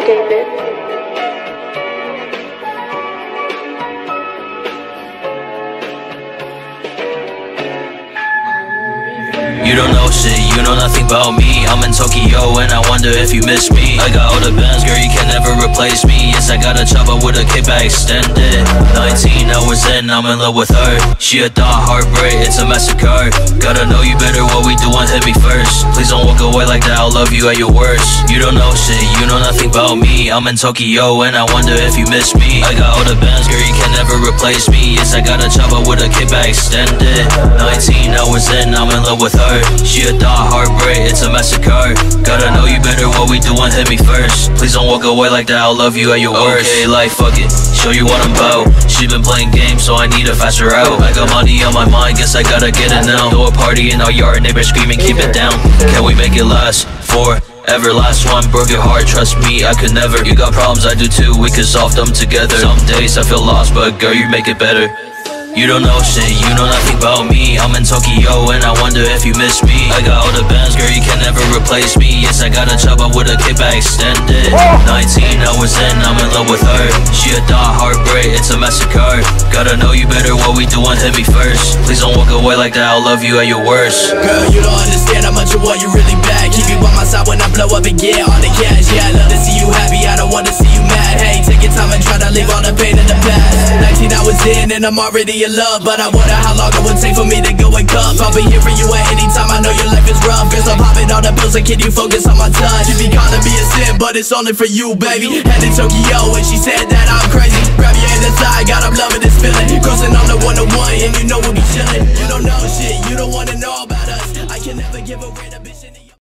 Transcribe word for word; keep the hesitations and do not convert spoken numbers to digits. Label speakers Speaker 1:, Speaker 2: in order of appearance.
Speaker 1: David.
Speaker 2: You don't know shit, you know nothing about me. I'm in Tokyo and I wonder if you miss me. I got all the bands, girl, you can never replace me. Yes, I got a chopper with a kickback extended. Nineteen hours in, I'm in love with her. She a thought heartbreak, it's a massacre. Gotta know you better, what we doing, hit me first. Please don't walk away like that, I'll love you at your worst. You don't know shit, you know nothing about me. I'm in Tokyo and I wonder if you miss me. I got all the bands, girl, you can never replace me. Yes, I got a chopper with a kickback extended. Nineteen hours in, I'm in love with her. She a thought heartbreak, it's a massacre. Gotta know you better, what we doing, hit me first. Please don't walk away like that, I'll love you at your worst. Okay, like fuck it, show you what I'm about. She been playing games, so I need a faster route. I got money on my mind, guess I gotta get it now. Throw a party in our yard, neighbors screaming, keep it down. Can we make it last forever? Last one broke your heart, trust me, I could never. You got problems, I do too, we could solve them together. Some days I feel lost, but girl, you make it better. You don't know shit, you know nothing about me. I'm in Tokyo and I wonder if you miss me. I got all the bands, girl, you can never replace me. Yes, I got a chopper with a kickback extended. Nineteen hours in, I'm in love with her. She a thought heartbreak, it's a massacre. Gotta know you better, what we doing, hit me first. Please don't walk away like that, I'll love you at your worst.
Speaker 3: Girl, you don't understand how much of what you really bad. Keep you by my side when I blow up and get all the cash. Yeah, I love to see you happy, I don't wanna see you mad. Hey, take your time and try to leave all the pain in the past. Nineteen hours in and I'm already in love, but I wonder how long it would take for me to go and cuff. I'll be here for you at any time, I know your life is rough. Girl, I'm popping all the pills and can you focus on my touch? You be calling me a sin, but it's only for you, baby. Headed to Tokyo and she said that I'm crazy. Grab your hand inside, God, I'm loving this feeling. Cruising on the one oh one and you know we'll be chilling. You don't know shit, you don't wanna know about us. I can never give away the